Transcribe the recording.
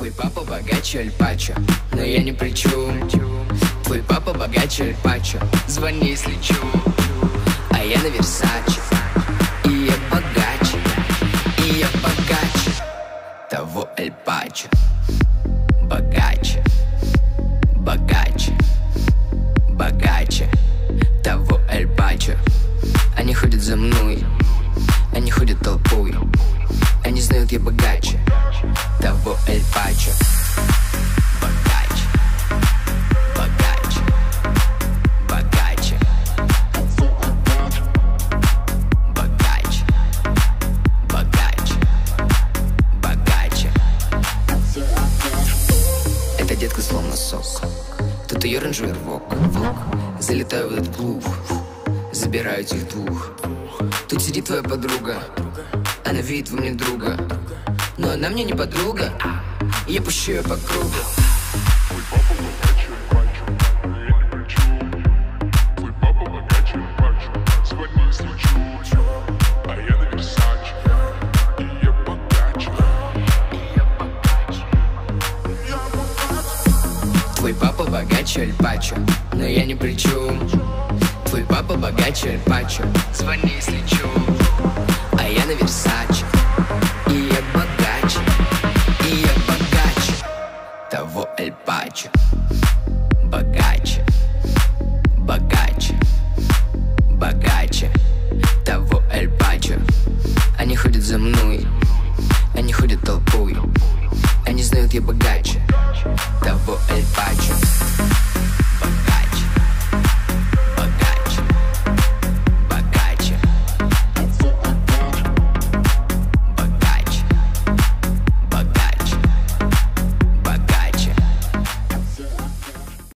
Твой папа богаче Аль Пачо, но я ни при чем. Твой папа богаче Аль Пачо, звони, если чё. А я на Версаче, и я богаче, и я богаче того Аль Пачо. Богаче, богаче, богаче того Аль Пачо. Они ходят за мной, они ходят толпой. Они знают, я богаче того Аль Пачо. Богаче, богаче, богаче, богаче, богаче, богаче. Эта детка словно сок, тут ее оранжевый рвок. Залетаю в этот клуб, забираю этих двух. Тут сидит твоя подруга, она видит во мне друга, но она мне не подруга, я пущу ее по кругу. Твой папа богаче Аль Пачо, но я ни при чем. Твой папа богаче Аль Пачо, звони, если чё. А я на Версаче, и я богаче, и я богаче, и я богаче. Твой папа богаче Аль Пачо, но я ни при чем. Твой папа богаче Аль Пачо, звони, если чё. А я на Версаче, и я богаче, и я богаче того Аль Пачо. Богаче, богаче, богаче того Аль Пачо. Они ходят за мной, они ходят толпой. Они знают, я богаче